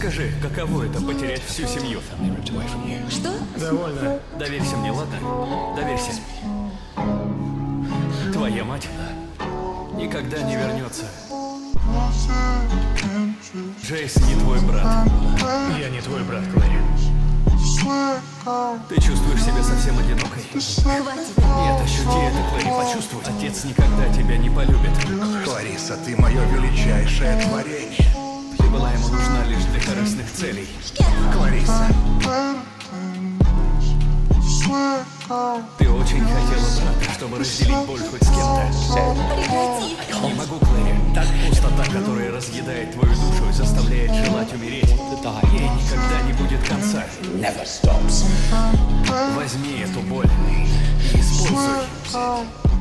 Скажи, каково это потерять всю семью? Что? Довольно. Доверься мне, ладно? Доверься. Твоя мать никогда не вернется. Джейс не твой брат. Я не твой брат, Клэри. Ты чувствуешь себя совсем одинокой? Хватит. Нет, ощути это, Клэри, почувствуй. Отец никогда тебя не полюбит. Клариса, ты мое величайшее творение. Ты была ему нужна лишь для корыстных целей. Клариса, Ты очень хотела брата, чтобы разделить боль хоть с кем-то. Прекрати. Не могу, Клэри. Так пустота, которая разъедает твою душу и заставляет желать умереть, ей никогда не будет конца. Возьми эту боль и используй.